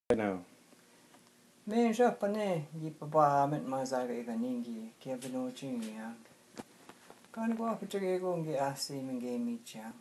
now. Men Japané, gi papa met mazare ganingi, che avevano cingia. Quando qua che c'è che asi menge micia.